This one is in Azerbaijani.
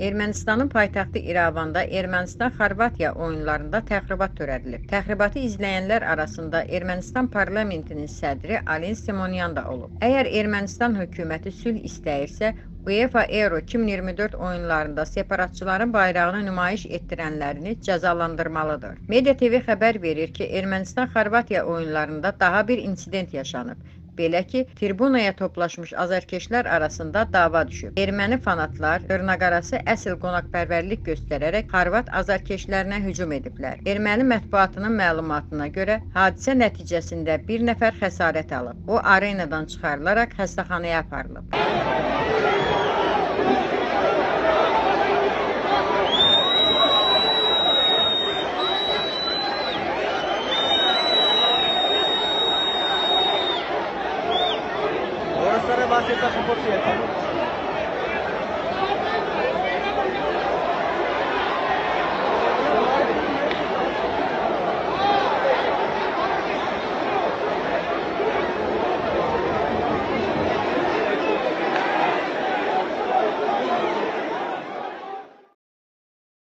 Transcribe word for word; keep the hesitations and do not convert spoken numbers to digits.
Ermənistanın paytaxtı İrəvanda Ermənistan-Xorvatiya oyunlarında təxribat törədilib. Təxribatı izləyənlər arasında Ermənistan parlamentinin sədri Alen Simonyan da olub. Əgər Ermənistan hökuməti sülh istəyirsə, UEFA Euro iki min iyirmi dörd oyunlarında separatçıların bayrağını nümayiş etdirənlərini cəzalandırmalıdır. Media T V xəbər verir ki, Ermənistan-Xorvatiya oyunlarında daha bir insident yaşanıb. Belə ki, tribunaya toplaşmış azarkeşlər arasında dava düşüb. Erməni fanatlar dırnaqarası əsl qonaqpərvərlik göstərərək Xorvat azarkeşlərinə hücum ediblər. Erməni mətbuatının məlumatına görə hadisə nəticəsində bir nəfər xəsarət alıb. O, arenadan çıxarılaraq xəstəxanaya aparılıb. Ora sarà basta cento per cento.